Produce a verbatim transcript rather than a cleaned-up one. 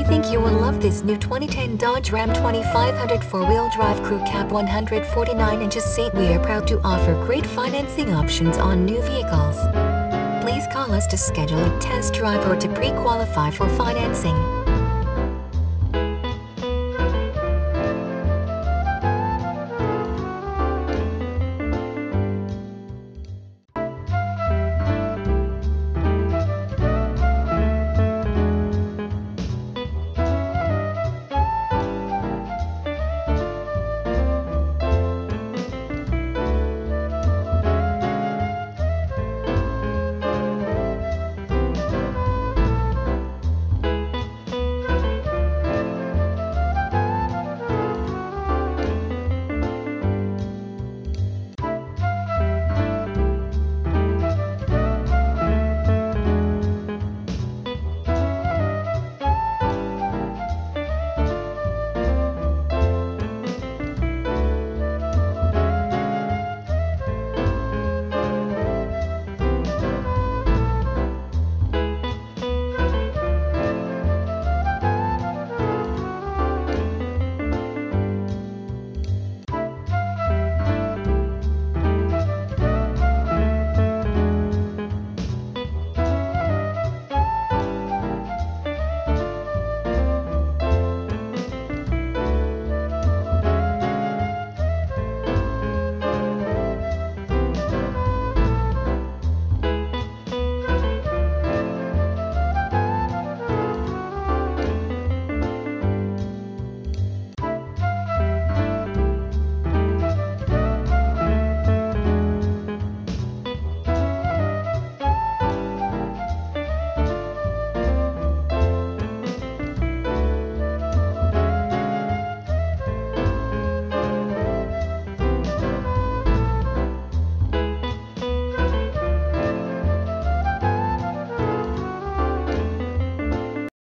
think you will love this new twenty ten Dodge Ram twenty-five hundred four-wheel drive crew cab one hundred forty-nine inches seat. We are proud to offer great financing options on new vehicles. Please call us to schedule a test drive or to pre-qualify for financing.